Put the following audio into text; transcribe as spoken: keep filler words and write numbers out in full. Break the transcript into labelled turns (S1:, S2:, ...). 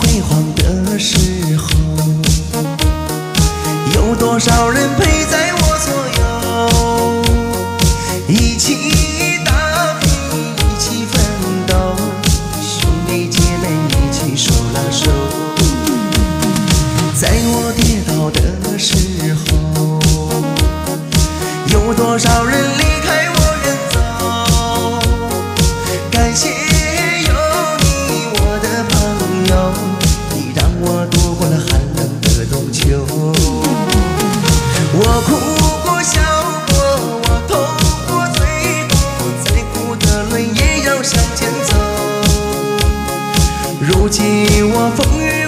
S1: 辉煌的时候，有多少人陪在我左右，一起打拼，一起奋斗，兄弟姐妹一起手拉手。在我跌倒的时候，有多少人离开我远走，感谢有你我的朋友，你让我度过了寒冷的冬秋。我哭过笑过，我痛过醉过，再苦的泪也要向前走。如今我风雨